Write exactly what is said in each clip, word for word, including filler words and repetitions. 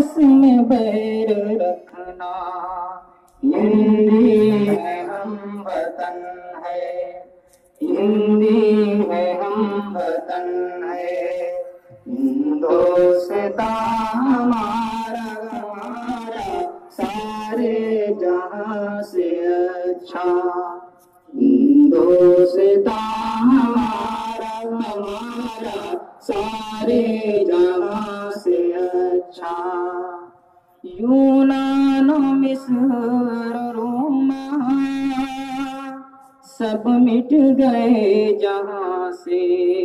आपस में बैर रखना। हिंदी है हम वतन है, हिंदी है हम वतन है, हिंदोस्तां हमारा हमारा सारे जहां से अच्छा। हिंदोस्तां हमारा हमारा सारे जहां से अच्छा। यूनान मिस्र रोमा सब मिट गए जहां से।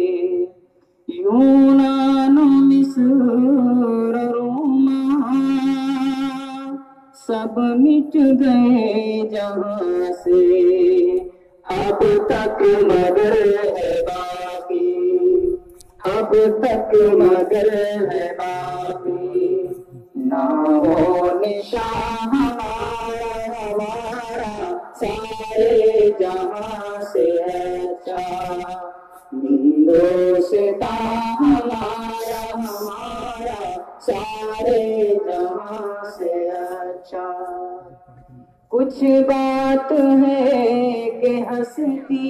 यूनान मिस्र रोमा सब मिट गए जहां से। अब तक मगर है बाकी, अब तक मगर है बाकी, नामो निशान हमारा हमारा सारे जहां से अच्छा। हिंदोस्तां हमारा हमारा सारे जहां से अच्छा। कुछ बात है कि हंसती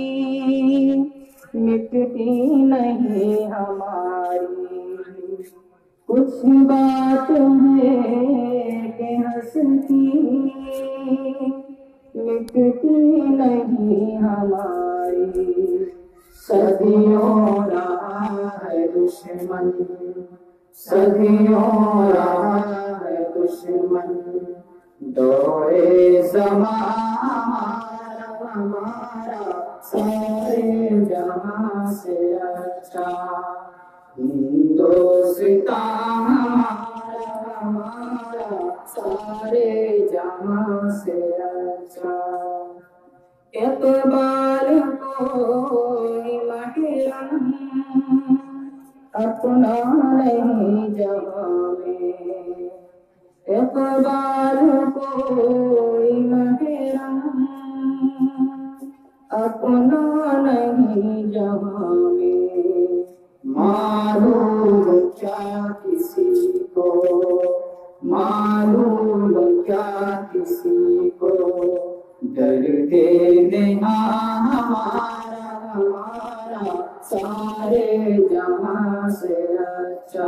मिटती नहीं हमारी, कुछ बात है कि हंसती मिटती नहीं हमारी। सदियों रहा है दुश्मन, सदियों रहा है दुश्मन, दौरे ज़मां हमारा हमारा सारे जहां से अच्छा। हिंदोस्तां हमारा हमारा सारे जहां से अच्छा। इक़बाल कोई महरम अपना नहीं जहां में, इक़बाल कोई महरम अपना नहीं जहां में। मालूम क्या किसी को, मालूम क्या किसी को, दर्द नेहा हमारा हमारा सारे जहां से अच्छा।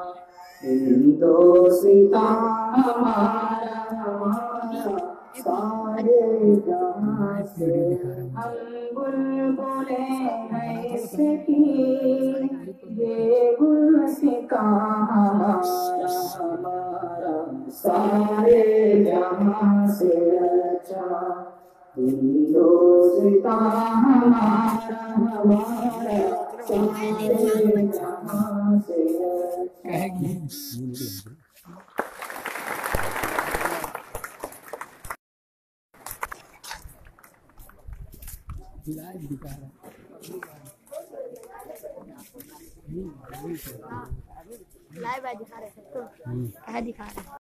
हिंदोस्तां हमारा हमारा सारे जहां से। हम बुलबुले हैं इसकी ये गुलसितां हमारा हमारा सारे जहां से अच्छा। हिंदोस्तां हमारा हमारा सारे जहां से अच्छा। लाइव दिखा रहा लाइव दिखा रहे हैं तो क्या दिखा रहे हैं।